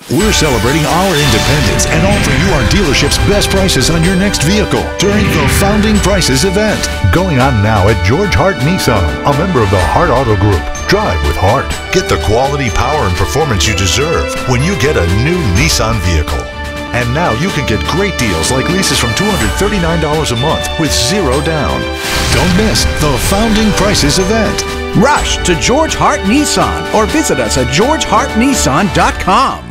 We're celebrating our independence and offer you our dealership's best prices on your next vehicle during the Founding Prices event. Going on now at George Harte Nissan, a member of the Harte Auto Group. Drive with Harte. Get the quality, power, and performance you deserve when you get a new Nissan vehicle. And now you can get great deals like leases from $239 a month with zero down. Don't miss the Founding Prices event. Rush to George Harte Nissan or visit us at georgehartenissan.com.